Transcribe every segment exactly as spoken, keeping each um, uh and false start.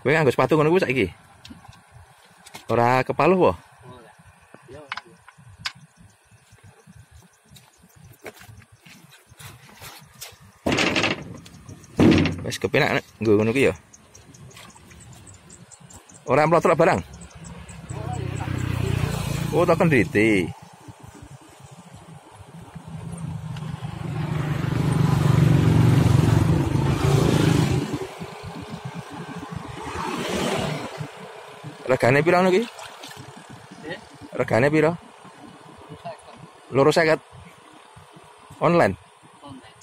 Kowe nganggo sepatu ngono kuwi saiki. Ora kepaluh po? Wis kepenak nggo ngono ki ya. Ora mlotrok barang. Oh, tak kendhiti. Regane piro ngono ki? Eh? Regane piro? Loro seket. Online. Online.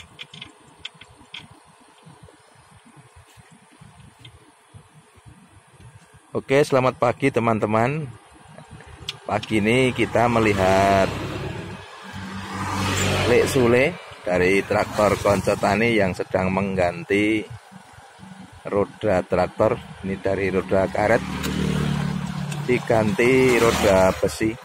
Oke, selamat pagi teman-teman. Pagi ini kita melihat Lek Sule dari traktor Konco Tani yang sedang mengganti roda traktor. Ini dari roda karet diganti roda besi.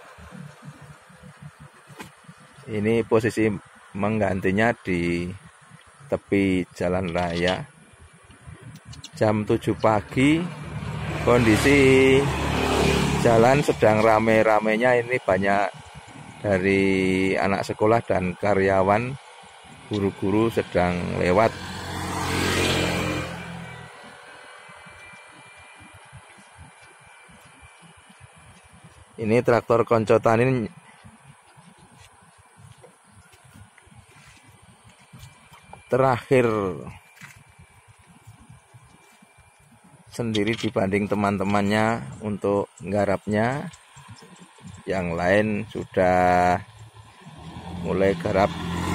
Ini posisi menggantinya di tepi jalan raya. Jam tujuh pagi, kondisi jalan sedang rame-ramenya. Ini banyak dari anak sekolah dan karyawan, guru-guru sedang lewat. Ini traktor Konco Tani terakhir sendiri dibanding teman-temannya untuk nggarapnya. Yang lain sudah mulai garap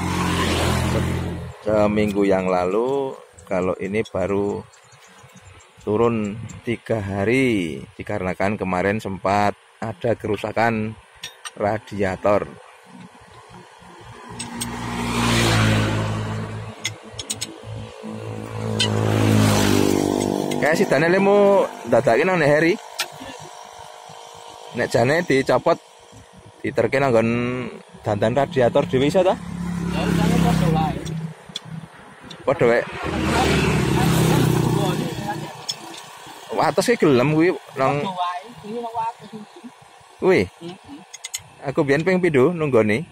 seminggu yang lalu. Kalau ini baru turun tiga hari dikarenakan kemarin sempat ada kerusakan radiator. Kayak si Daniel mau dadakin nang Heri. Nek jane dicopot diterke nanggon dandan radiator dhewe iso ta? Ya jane padha wae. Padha wae. Atas ki gelem kuwi nang iki nang atas iki. Kuwi. Aku biyen ping pindho nunggoni.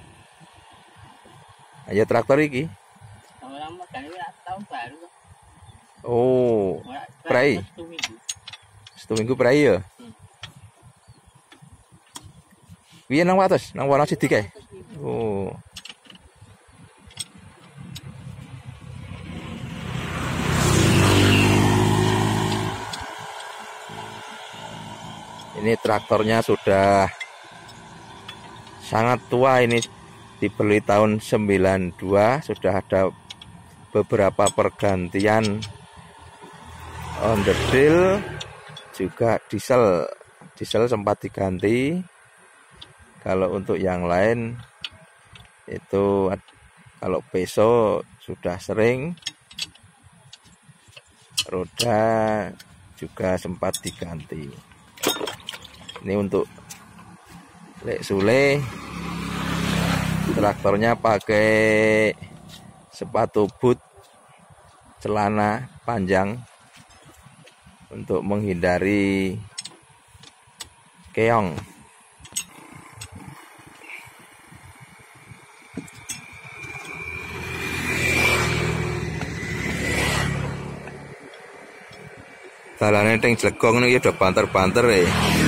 Ayo traktor iki. Tahun baru. Oh. Prai. Satu minggu prai ya. Piye nang atas, nang warna sidik kae. Oh. Ini traktornya sudah sangat tua, ini dibeli tahun sembilan dua, sudah ada beberapa pergantian onderdil, juga diesel. Diesel sempat diganti. Kalau untuk yang lain itu kalau peso sudah sering, roda juga sempat diganti. Ini untuk Lek Sule, traktornya pakai sepatu boot, celana panjang untuk menghindari keong. Dalane teng Jlegong niki udah banter-banter ya.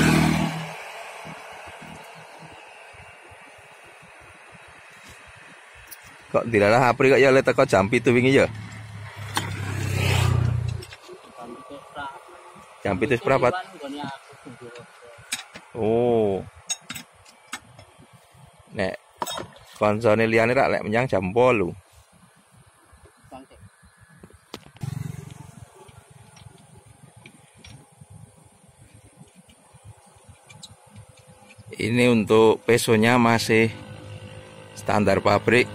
Kok dilalah apri kok ya le teko jam pitu wingi ya. Jam pitu seprapat. Oh. Nek koncone liyane rak lek menyang jam wolu. Ini untuk pesonya masih standar pabrik.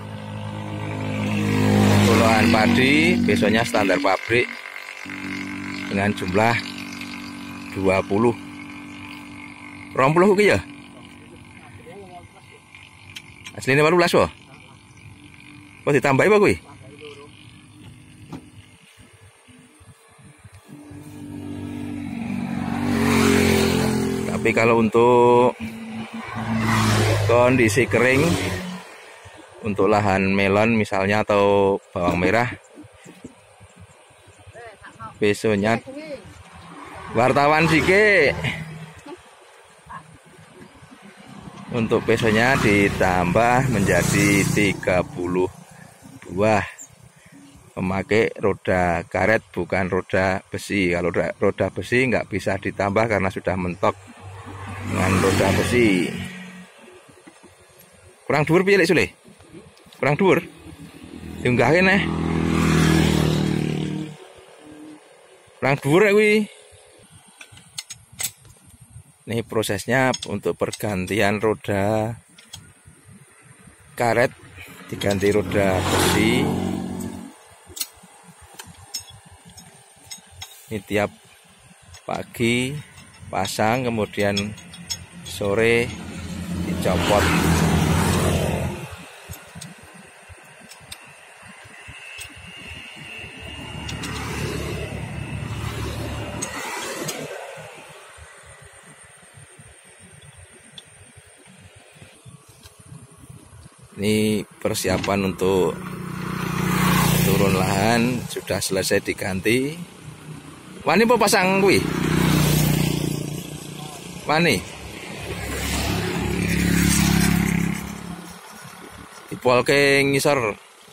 Puluhan padi, pesonya standar pabrik dengan jumlah dua puluh. dua puluh ki ya? Asline delapan belas wae. Kok ditambahi apa kuwi? Tapi kalau untuk kondisi kering, untuk lahan melon misalnya atau bawang merah, pesonya wartawan sike untuk pesonya ditambah menjadi tiga puluh dua, memakai roda karet bukan roda besi. Kalau roda, roda besi nggak bisa ditambah karena sudah mentok dengan roda besi. Kurang dhuwur piye Lek Sule? Kurang dhuwur. Diunggahke neh. Kurang dhuwur kuwi. Ini prosesnya untuk pergantian roda karet diganti roda besi. Ini tiap pagi pasang, kemudian sore dicopot. Ini persiapan untuk turun lahan sudah selesai diganti. Wani apa pasang kuwi? Wani. Dipolke ngisor.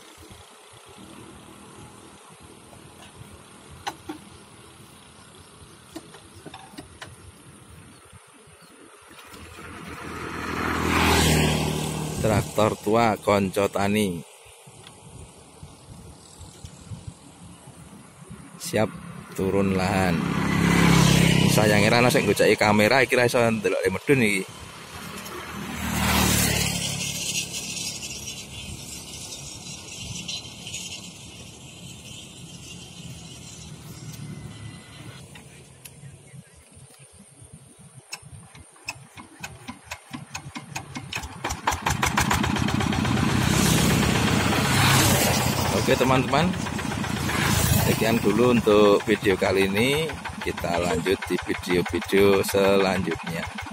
Traktor tua Konco Tani siap turun lahan. Sayangnya rana sing ngoceki kamera iki ra iso ndelok medun iki. Oke teman-teman, sekian dulu untuk video kali ini. Kita lanjut di video-video selanjutnya.